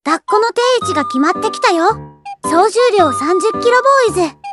抱っこの定位置が決まってきたよ。総重量30キロボーイズ。